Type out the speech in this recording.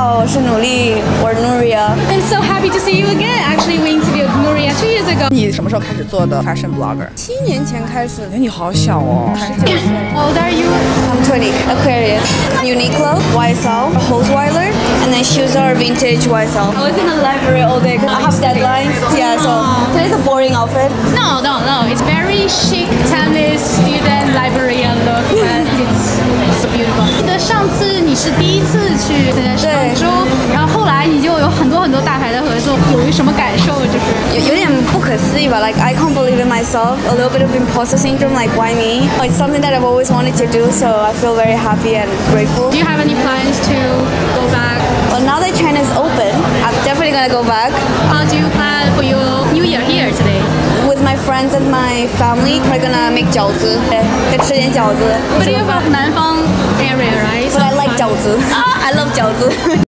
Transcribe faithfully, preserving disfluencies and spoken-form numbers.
好，我是努力，我是 Nuria。 I'm so happy to see you again. Actually, we interviewed Nuria two years ago. 你什么时候开始做的 fashion blogger？ 七年前开始。 哎，你好小哦，十九岁。 How old are you? I'm twenty. Aquarius. Uniqlo, Y S L, Holzweiler, and then shoes are vintage Y S L. I was in the library all day because I have deadlines. Yeah, so today's a boring outfit. No, no, no. It's very chic, timeless student librarian look, but it's so beautiful. 记得上次你是第一次去上周，然后后来你就有很多很多大牌的合作，有一什么感受？就是有有点不可思议吧 ，like I can't believe it myself. A little bit of imposter syndrome, like why me? It's something that I've always wanted to do, so I feel very happy and grateful. Do you have any plans to go back? Well, now that China's open, I'm definitely gonna go back. How do you plan for your New Year here today? With my friends and my family, we're gonna make 饺子，再吃点饺子。 But you're from 南方 area, right? But I like 饺子。I love 饺子。